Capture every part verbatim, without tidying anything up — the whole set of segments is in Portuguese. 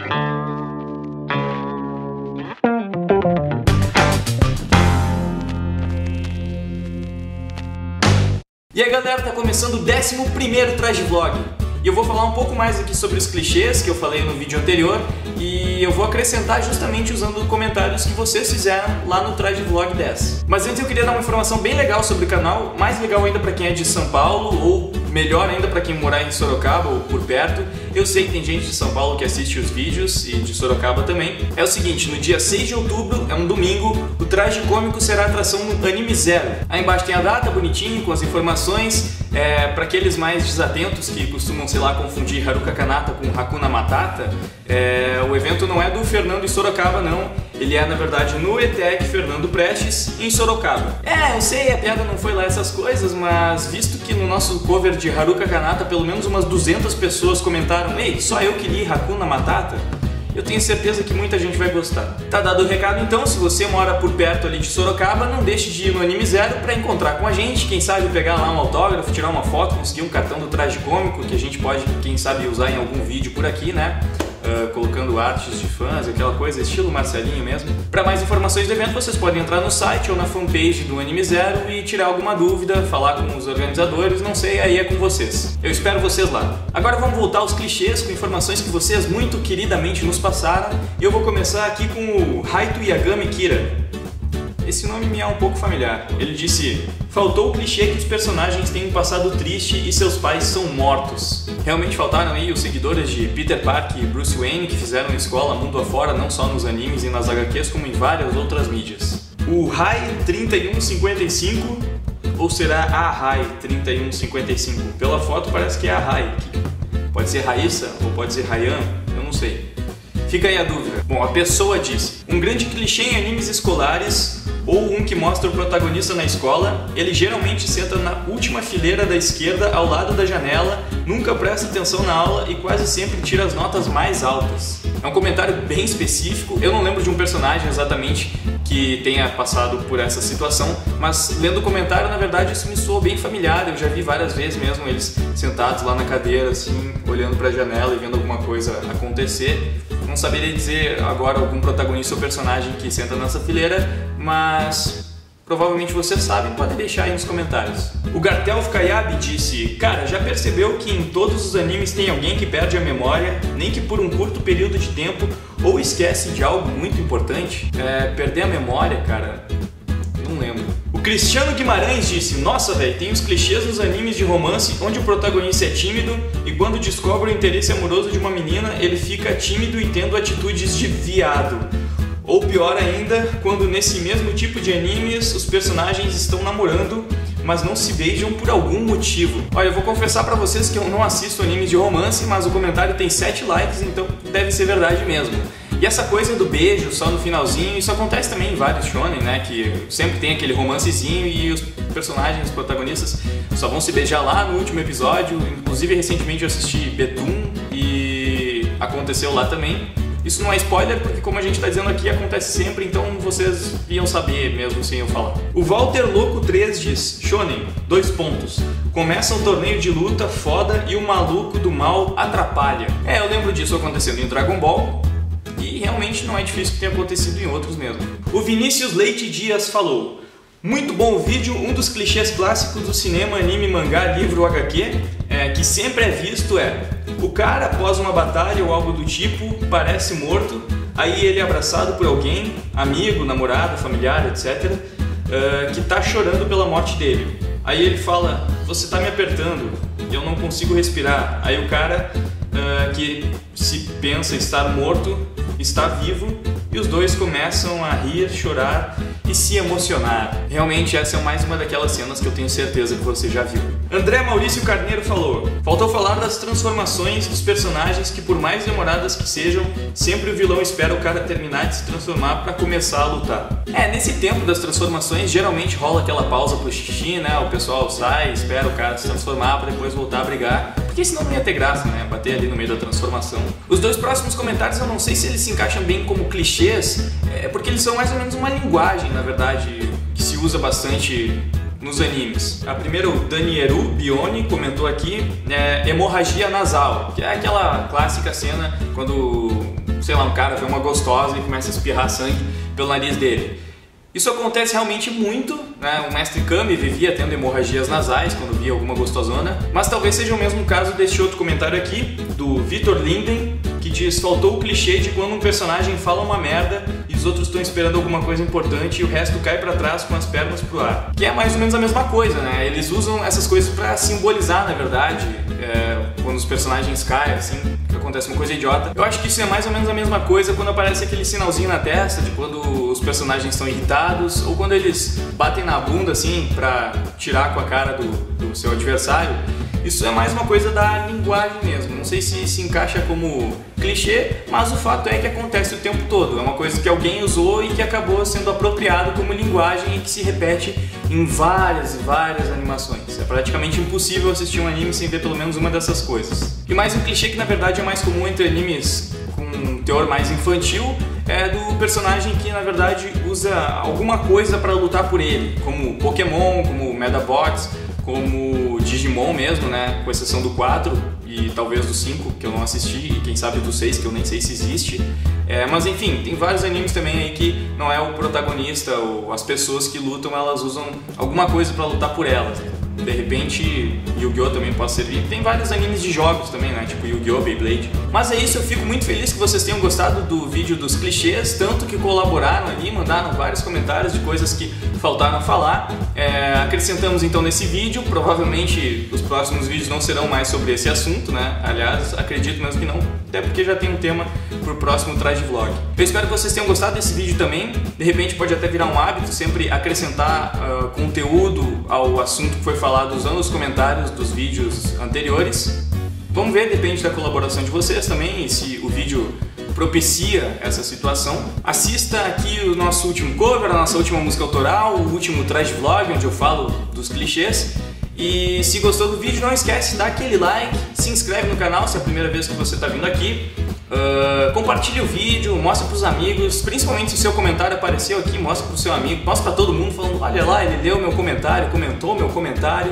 E aí galera, tá começando o décimo primeiro Traje Vlog. E eu vou falar um pouco mais aqui sobre os clichês que eu falei no vídeo anterior e eu vou acrescentar justamente usando comentários que vocês fizeram lá no Traje Vlog dez. Mas antes eu queria dar uma informação bem legal sobre o canal, mais legal ainda para quem é de São Paulo ou melhor ainda para quem morar em Sorocaba ou por perto. Eu sei que tem gente de São Paulo que assiste os vídeos e de Sorocaba também. É o seguinte, no dia seis de outubro, é um domingo, o Traje Cômico será a atração no Anime Zero. Aí embaixo tem a data bonitinho com as informações. É, para aqueles mais desatentos que costumam, sei lá, confundir Haruka Kanata com Hakuna Matata, é, o evento não é do Fernando em Sorocaba não, ele é na verdade no E T E C Fernando Prestes em Sorocaba. É, eu sei, a piada não foi lá essas coisas, mas visto que no nosso cover de Haruka Kanata pelo menos umas duzentas pessoas comentaram: "Ei, só eu que li Hakuna Matata", eu tenho certeza que muita gente vai gostar. Tá dado o recado então, se você mora por perto ali de Sorocaba, não deixe de ir no Anime Zero para encontrar com a gente, quem sabe pegar lá um autógrafo, tirar uma foto, conseguir um cartão do Traje Cômico, que a gente pode, quem sabe, usar em algum vídeo por aqui, né? Uh, colocando artes de fãs, aquela coisa, estilo Marcelinho mesmo. Para mais informações do evento, vocês podem entrar no site ou na fanpage do Anime Zero e tirar alguma dúvida, falar com os organizadores, não sei, aí é com vocês. Eu espero vocês lá. Agora vamos voltar aos clichês com informações que vocês muito queridamente nos passaram. E eu vou começar aqui com o Raito Yagami Kira. Esse nome me é um pouco familiar. Ele disse: "Faltou o clichê que os personagens têm um passado triste e seus pais são mortos." Realmente faltaram aí os seguidores de Peter Parker e Bruce Wayne que fizeram escola mundo afora, não só nos animes e nas H Qs, como em várias outras mídias. O Rai trinta e um cinquenta e cinco, ou será a Rai trinta e um cinquenta e cinco? Pela foto parece que é a Rai. Pode ser Raíssa ou pode ser Rayan, eu não sei. Fica aí a dúvida. Bom, a pessoa disse: "Um grande clichê em animes escolares, ou um que mostra o protagonista na escola, ele geralmente senta na última fileira da esquerda ao lado da janela, nunca presta atenção na aula e quase sempre tira as notas mais altas." É um comentário bem específico, eu não lembro de um personagem exatamente que tenha passado por essa situação, mas lendo o comentário, na verdade isso me soou bem familiar, eu já vi várias vezes mesmo eles sentados lá na cadeira, assim, olhando para a janela e vendo alguma coisa acontecer. Não saberia dizer agora algum protagonista ou personagem que senta nessa fileira, mas provavelmente vocês sabem, podem deixar aí nos comentários. O Gartel Fkayabi disse: "Cara, já percebeu que em todos os animes tem alguém que perde a memória, nem que por um curto período de tempo, ou esquece de algo muito importante?" É, perder a memória, cara, não lembro. O Cristiano Guimarães disse: "Nossa, velho, tem os clichês nos animes de romance onde o protagonista é tímido e quando descobre o interesse amoroso de uma menina, ele fica tímido e tendo atitudes de viado. Ou pior ainda, quando nesse mesmo tipo de animes os personagens estão namorando, mas não se beijam por algum motivo." Olha, eu vou confessar pra vocês que eu não assisto animes de romance, mas o comentário tem sete likes, então deve ser verdade mesmo. E essa coisa do beijo só no finalzinho, isso acontece também em vários shonen, né? Que sempre tem aquele romancezinho e os personagens, os protagonistas só vão se beijar lá no último episódio. Inclusive recentemente eu assisti Betum e aconteceu lá também. Isso não é spoiler porque, como a gente está dizendo aqui, acontece sempre, então vocês iam saber mesmo sem eu falar. O Walter Louco três diz: "Shonen, dois pontos. Começa um torneio de luta foda e o maluco do mal atrapalha." É, eu lembro disso acontecendo em Dragon Ball. E realmente não é difícil que tenha acontecido em outros mesmo. O Vinícius Leite Dias falou: "Muito bom o vídeo, um dos clichês clássicos do cinema, anime, mangá, livro, H Q, é, que sempre é visto é: o cara após uma batalha ou algo do tipo, parece morto, aí ele é abraçado por alguém, amigo, namorado, familiar, etcétera, uh, que tá chorando pela morte dele. Aí ele fala: você tá me apertando, eu não consigo respirar." Aí o cara uh, que se pensa estar morto, está vivo, e os dois começam a rir, chorar e se emocionar. Realmente essa é mais uma daquelas cenas que eu tenho certeza que você já viu. André Maurício Carneiro falou: "Faltou falar das transformações dos personagens que, por mais demoradas que sejam, sempre o vilão espera o cara terminar de se transformar para começar a lutar." É, nesse tempo das transformações geralmente rola aquela pausa pro xixi, né? O pessoal sai, espera o cara se transformar para depois voltar a brigar, porque senão não ia ter graça, né? Bater ali no meio da transformação. Os dois próximos comentários eu não sei se eles se encaixam bem como clichês, é porque eles são mais ou menos uma linguagem, na verdade, que se usa bastante nos animes. A primeira, o Danieru Bione comentou aqui, é hemorragia nasal, que é aquela clássica cena quando, sei lá, um cara vê uma gostosa e começa a espirrar sangue pelo nariz dele. Isso acontece realmente muito, né? O mestre Kami vivia tendo hemorragias nasais quando via alguma gostosona, mas talvez seja o mesmo caso deste outro comentário aqui, do Vitor Linden, que diz: faltou o clichê de quando um personagem fala uma merda e os outros estão esperando alguma coisa importante e o resto cai pra trás com as pernas pro ar. Que é mais ou menos a mesma coisa, né? Eles usam essas coisas pra simbolizar, na verdade, é, quando os personagens caem, assim, que acontece uma coisa idiota. Eu acho que isso é mais ou menos a mesma coisa quando aparece aquele sinalzinho na testa de quando os personagens estão irritados ou quando eles batem na bunda, assim, pra tirar com a cara do, do seu adversário. Isso é mais uma coisa da linguagem mesmo, não sei se se encaixa como clichê, mas o fato é que acontece o tempo todo, é uma coisa que alguém usou e que acabou sendo apropriado como linguagem e que se repete em várias e várias animações. É praticamente impossível assistir um anime sem ver pelo menos uma dessas coisas. E mais um clichê que na verdade é mais comum entre animes com um teor mais infantil é do personagem que na verdade usa alguma coisa para lutar por ele, como Pokémon, como Medabots, como Digimon mesmo, né, com exceção do quatro e talvez do cinco, que eu não assisti, e quem sabe do seis, que eu nem sei se existe. É, mas enfim, tem vários animes também aí que não é o protagonista ou as pessoas que lutam, elas usam alguma coisa pra lutar por elas. De repente, Yu-Gi-Oh! Também pode servir. Tem vários animes de jogos também, né? Tipo Yu-Gi-Oh!, Beyblade. Mas é isso, eu fico muito feliz que vocês tenham gostado do vídeo dos clichês, tanto que colaboraram ali, mandaram vários comentários de coisas que faltaram a falar. É, acrescentamos então nesse vídeo, provavelmente os próximos vídeos não serão mais sobre esse assunto, né? Aliás, acredito mesmo que não, até porque já tem um tema pro próximo Traje Vlog. Eu espero que vocês tenham gostado desse vídeo também. De repente pode até virar um hábito sempre acrescentar uh, conteúdo ao assunto que foi falado usando os comentários dos vídeos anteriores. Vamos ver, depende da colaboração de vocês também, e se o vídeo propicia essa situação. Assista aqui o nosso último cover, a nossa última música autoral, o último Traje Vlog, onde eu falo dos clichês. E se gostou do vídeo, não esquece de dar aquele like, se inscreve no canal se é a primeira vez que você está vindo aqui. Uh, compartilhe o vídeo, mostra para os amigos, principalmente se o seu comentário apareceu aqui, mostra para o seu amigo, mostra para todo mundo falando: olha lá, ele leu meu comentário, comentou meu comentário,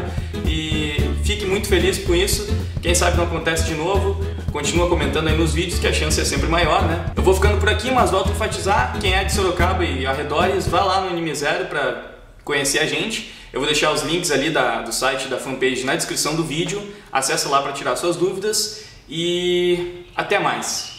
e fique muito feliz com isso. Quem sabe não acontece de novo, continua comentando aí nos vídeos que a chance é sempre maior, né? Eu vou ficando por aqui, mas volto a enfatizar, quem é de Sorocaba e arredores, vá lá no Anime Zero para conhecer a gente. Eu vou deixar os links ali da, do site da fanpage na descrição do vídeo, acessa lá para tirar suas dúvidas. E até mais!